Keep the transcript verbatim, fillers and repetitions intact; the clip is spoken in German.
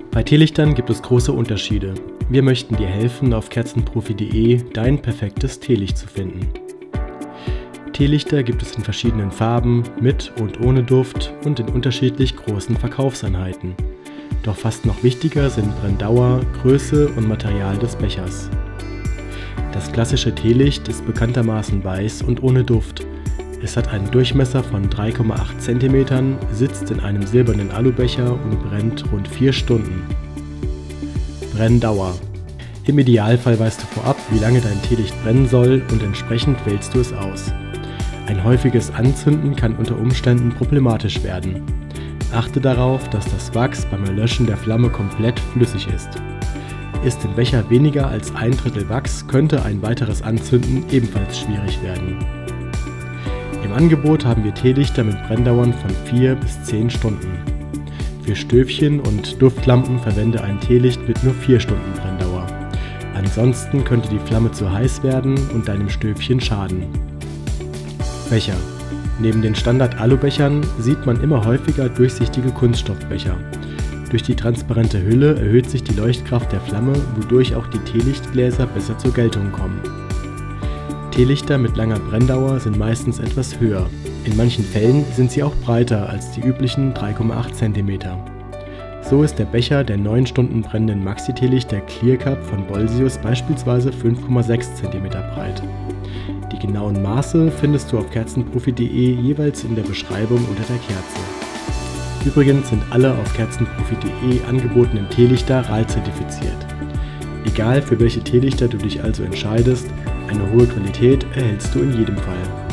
Bei Teelichtern gibt es große Unterschiede. Wir möchten dir helfen, auf kerzenprofi punkt de dein perfektes Teelicht zu finden. Teelichter gibt es in verschiedenen Farben, mit und ohne Duft und in unterschiedlich großen Verkaufseinheiten. Doch fast noch wichtiger sind Brenndauer, Größe und Material des Bechers. Das klassische Teelicht ist bekanntermaßen weiß und ohne Duft. Es hat einen Durchmesser von drei Komma acht Zentimetern, sitzt in einem silbernen Alubecher und brennt rund vier Stunden. Brenndauer. Im Idealfall weißt du vorab, wie lange dein Teelicht brennen soll und entsprechend wählst du es aus. Ein häufiges Anzünden kann unter Umständen problematisch werden. Achte darauf, dass das Wachs beim Erlöschen der Flamme komplett flüssig ist. Ist im Becher weniger als ein Drittel Wachs, könnte ein weiteres Anzünden ebenfalls schwierig werden. Im Angebot haben wir Teelichter mit Brenndauern von vier bis zehn Stunden. Für Stöfchen und Duftlampen verwende ein Teelicht mit nur vier Stunden Brenndauer. Ansonsten könnte die Flamme zu heiß werden und deinem Stöfchen schaden. Becher. Neben den Standard-Alubechern sieht man immer häufiger durchsichtige Kunststoffbecher. Durch die transparente Hülle erhöht sich die Leuchtkraft der Flamme, wodurch auch die Teelichtgläser besser zur Geltung kommen. Teelichter mit langer Brenndauer sind meistens etwas höher. In manchen Fällen sind sie auch breiter als die üblichen drei Komma acht Zentimeter. So ist der Becher der neun Stunden brennenden Maxi-Teelichter Clear Cup von Bolsius beispielsweise fünf Komma sechs Zentimeter breit. Die genauen Maße findest du auf kerzenprofi punkt de jeweils in der Beschreibung unter der Kerze. Übrigens sind alle auf kerzenprofi punkt de angebotenen Teelichter R A L-zertifiziert. Egal für welche Teelichter du dich also entscheidest, eine hohe Qualität erhältst du in jedem Fall.